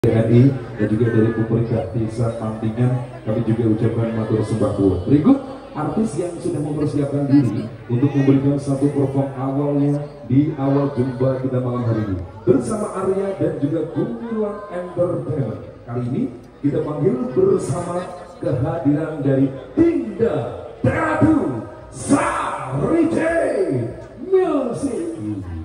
TNI dan juga dari pemerintah desa Tampingan, kami juga ucapkan matur sembah nuwun. Berikut artis yang sudah mempersiapkan diri untuk memberikan satu perform awalnya di awal jumpa kita malam hari ini bersama Arya dan juga Gumilang Entertainment. Kali ini kita panggil bersama kehadiran dari Dinda Datu Sarite Music.